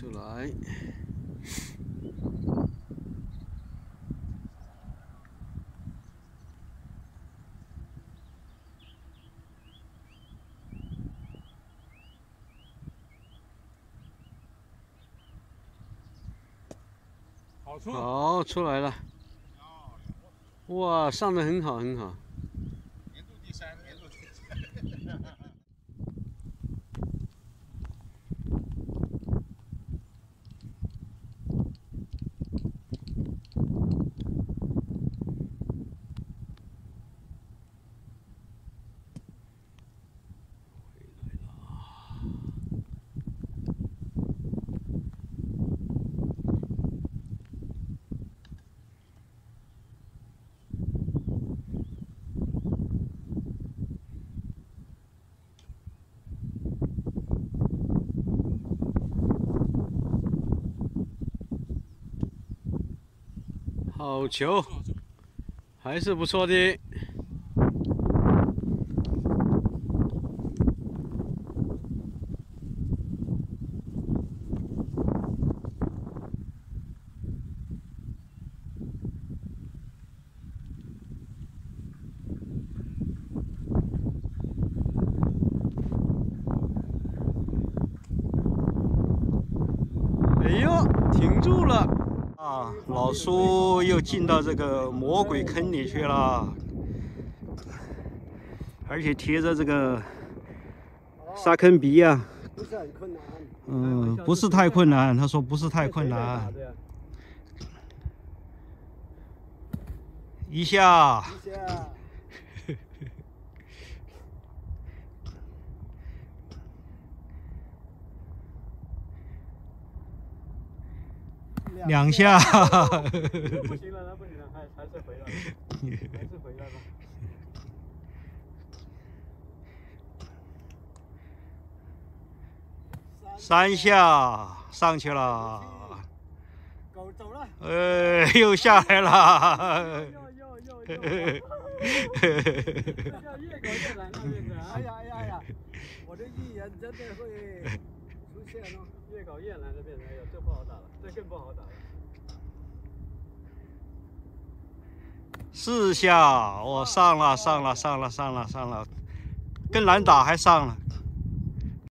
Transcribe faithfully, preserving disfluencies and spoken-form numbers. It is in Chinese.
出来。好，出来了。哇，上的很好，很好。 年度第三，年度第三。 好球，还是不错的。哎呦，停住了！啊，老苏又进到这个魔鬼坑里去了，而且贴着这个沙坑鼻呀、啊。 不是很困难。 嗯，不是太困难，他说不是太困难。一下。 一下。 两下。 不行了，那不行了，还还是回来了，还是回来了。 三下上去了。 狗走了。 呃，又下来了。 又又又又。越搞越难了，变成。哎呀哎呀哎呀！我的预言真的会出现哦。越搞越难了，变成。哎呦，这不好打了，这更不好打了。 四下，我、哦、上了上了上了上了上了，更难打还上了。